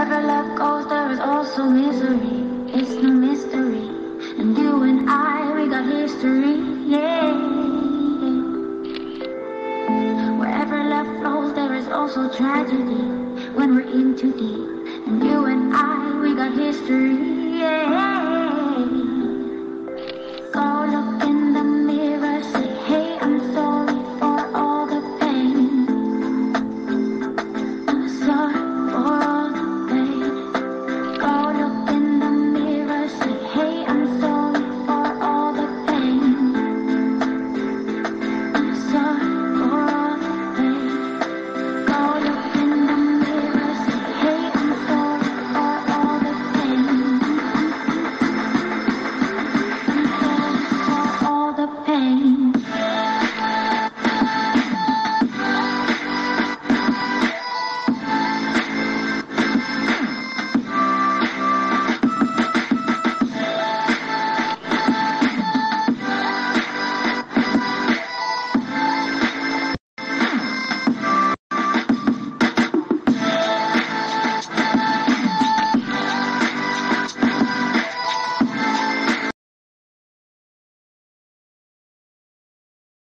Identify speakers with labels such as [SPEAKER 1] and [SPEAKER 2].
[SPEAKER 1] Wherever love goes, there is also misery. It's no mystery. And you and I, we got history. Yeah. Wherever love flows, there is also tragedy. When we're in too deep. And you and I, we got history. Yeah.